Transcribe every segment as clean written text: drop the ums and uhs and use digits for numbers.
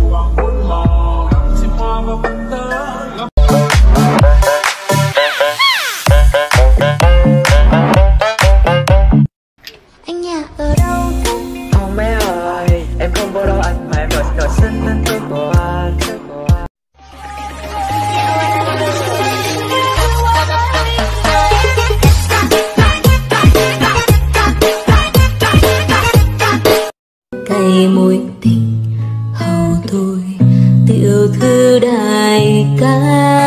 Anh nhà ở đâu thế? Không bé ơi, em không vô đâu anh mà em đòi xin anh thương của anh. Cây mối tình hầu tôi tiểu thư đại ca.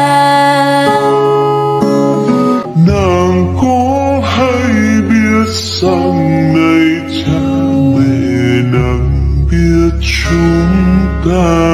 Nàng có hay biết rằng này cha mẹ nàng biết chúng ta.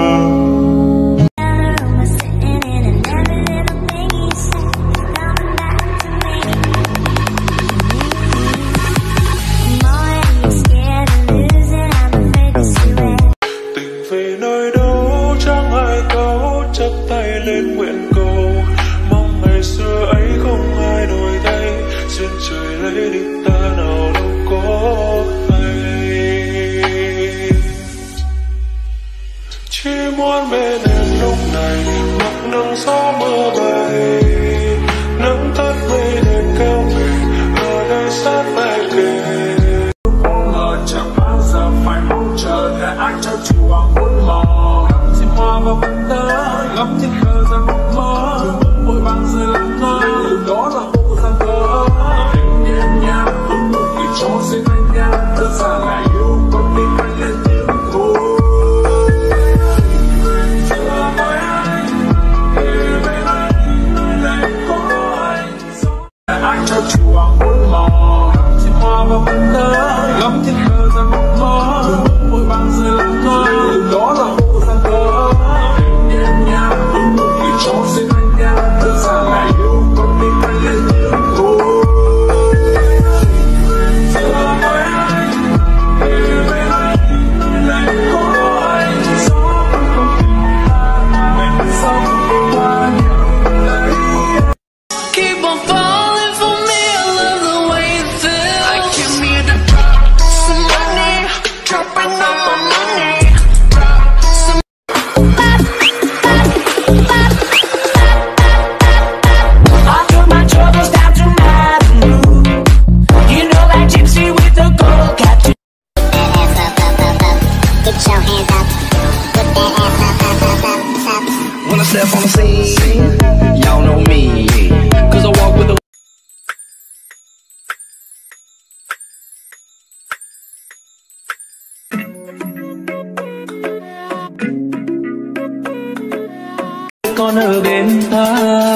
Con ở bên ta,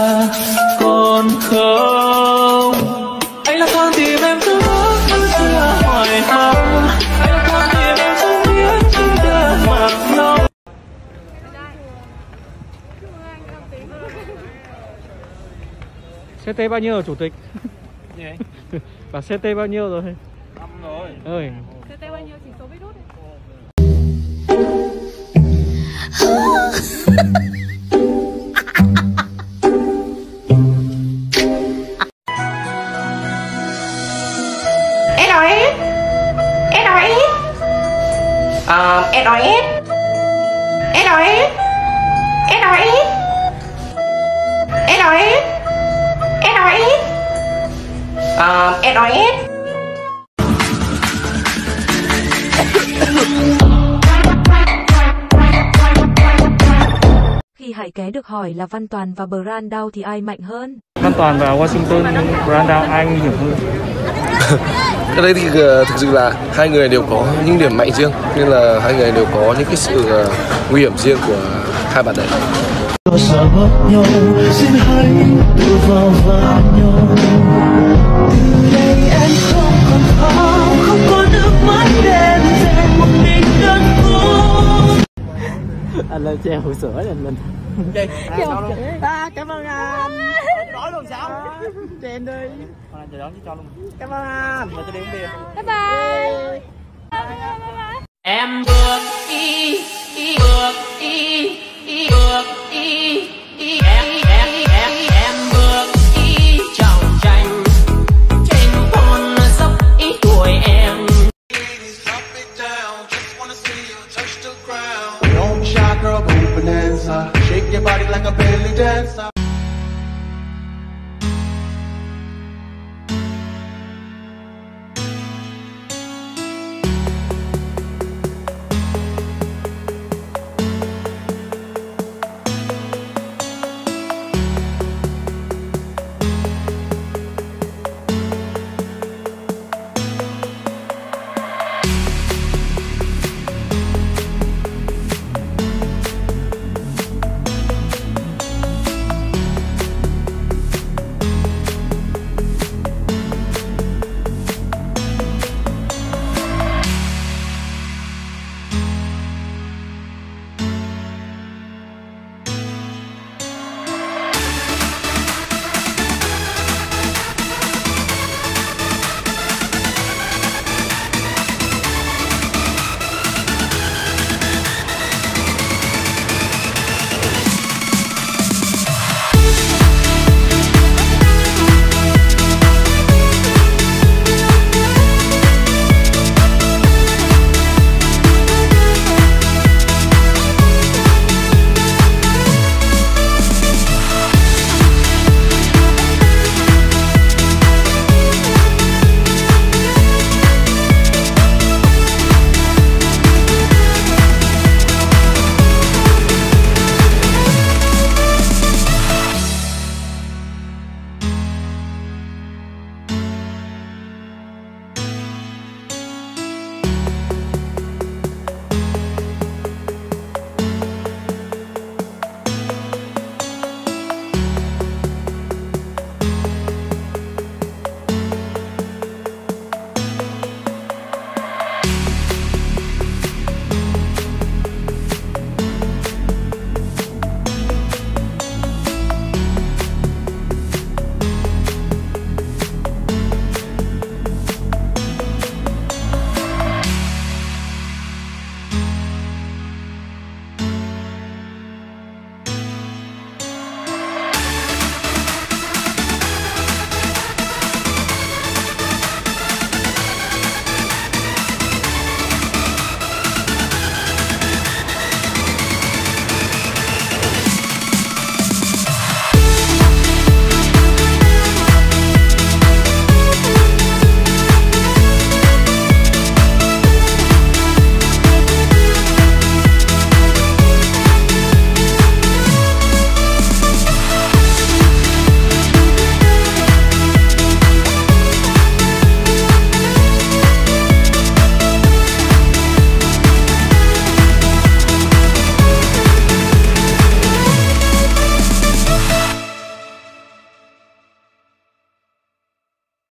con không. Anh là con tìm em cứ hỏi thăm. Anh là con tìm em không biết chúng ta mặc nhau. CT bao nhiêu rồi chủ tịch? Gì? Bảo CT bao nhiêu rồi? 5 rồi. Ơi. CT bao nhiêu chỉ số virus ấy. Khi Hải Ké được hỏi là Văn Toàn và Brandao thì ai mạnh hơn? Văn Toàn và Washington, Brandao ai nguy hiểm hơn? Cái đấy thì thực sự là hai người đều có những điểm mạnh riêng, nên là hai người đều có những cái sự nguy hiểm riêng của hai bạn đấy. Anh lên treo hũ sữa lên mình. Cảm ơn anh. Nói luôn sao? Cho em đi. Con anh chờ đón chứ cho luôn. Cảm ơn anh. Mà tôi đi uống bia. Bye bye. Em bước đi, bước đi, bước đi, em bước đi trong tranh trên con dốc ít tuổi em. girl, go bonanza. Shake your body like a belly dancer.